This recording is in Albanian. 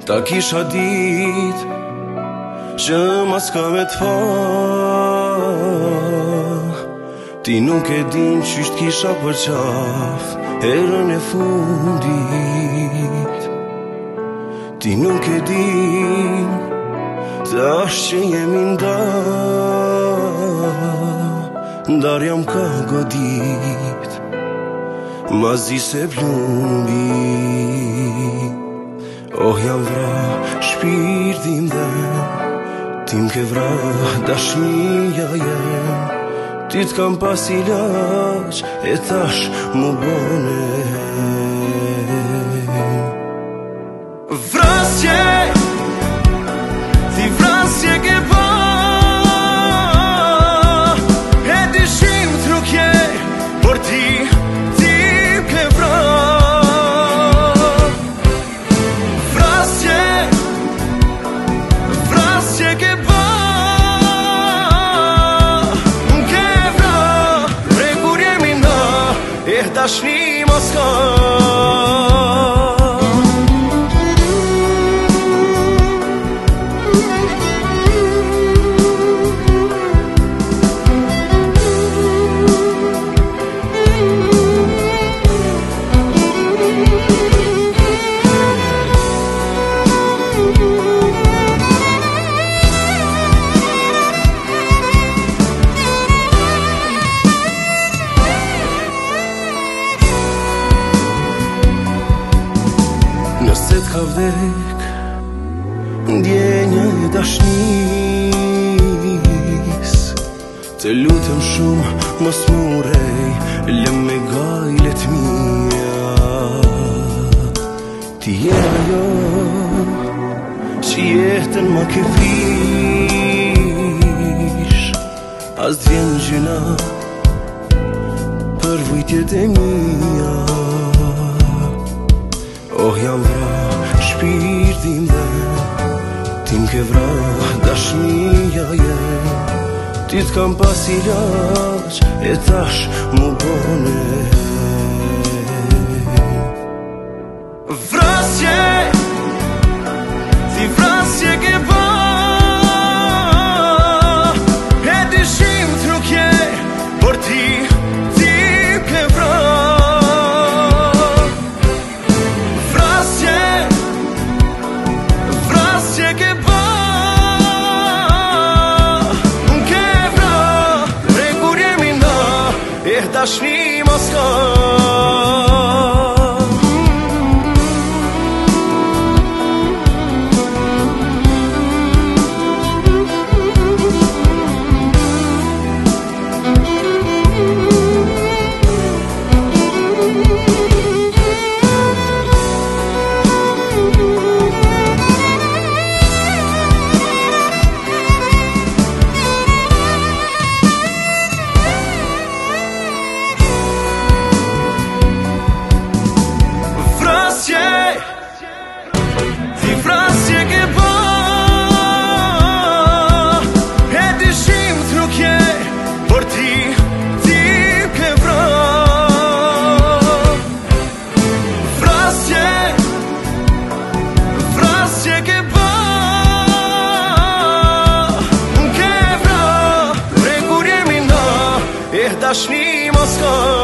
Ta kisha dit që mas ka me t'fa. Ti nuk e din qysht kisha për qaf herën e fundit. Ti nuk e din tash që jemi ndar jam ka godit. Mazi se plumbi, oh jam vra shpirtin dhe tim ke vra dashnia jem. Ti t'kam pas ilaq e tash mu bone vrasje. Ti vrasje ke pa e dishim trukje por ti ke vra. Vrasje, vrasje ke pa dashni mos ka. Nëse t'ka vdek ndjenja e dashnis, të lutem shumë mos më urej, lëm me gajlet mija. Ti je ajo që jetën ma ke frish, as t'vjen gjyna për vujtjet e mija. Oh jam vra shpirtin dhe tim ke vra dashnia jem. Ti t'kam pas ilaq e tash mu bone vrasje. Ti vrasje ke pa e dishim trukje por ti ke vra. Dashni mos ka. Ti vrasje ke pa e dishim trukje por ti ke vra. Vrasje, vrasje ke pa ke vra. Pre kur jemi na e dashni mos ka.